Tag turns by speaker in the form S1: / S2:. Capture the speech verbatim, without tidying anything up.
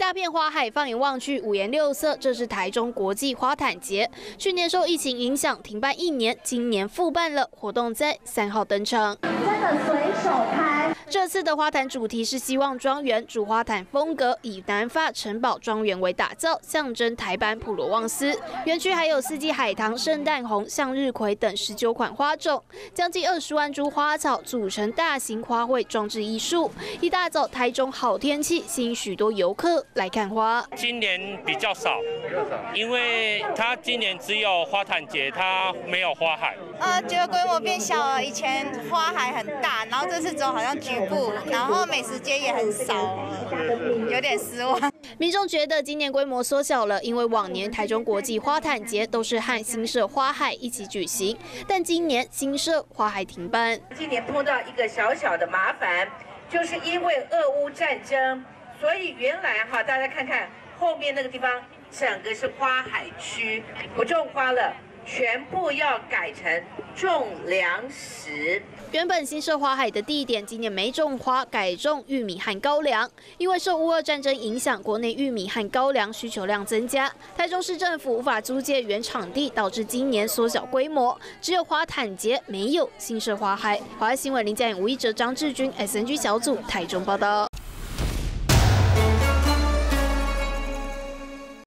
S1: 大片花海，放眼望去五颜六色。这是台中国际花坛节，去年受疫情影响停办一年，今年复办了，活动在三号登场。真的随手拍。这次的花坛主题是希望庄园，主花坛风格以南法城堡庄园为打造，象征台版普罗旺斯。园区还有四季海棠、圣诞红、向日葵等十九款花种，将近二十万株花草组成大型花卉装置艺术。一大早，台中好天气，吸引许多游客来看花。
S2: 今年比较少，因为它今年只有花坛节，它没有花海。
S3: 呃，觉得规模变小了，以前花海很大，然后这次只有好像局部，然后美食街也很少了，有点失望。
S1: 民众觉得今年规模缩小了，因为往年台中国际花坛节都是和新社花海一起举行，但今年新社花海停办。
S4: 今年碰到一个小小的麻烦，就是因为俄乌战争，所以原来哈，大家看看后面那个地方，整个是花海区，不种花了。全部要改成种粮食。
S1: 原本新社花海的地点今年没种花，改种玉米和高粱。因为受乌俄战争影响，国内玉米和高粱需求量增加，台中市政府无法租借原场地，导致今年缩小规模，只有花坛节，没有新社花海。华视新闻林佳颖、吴一哲、张志军 S N G 小组台中报道。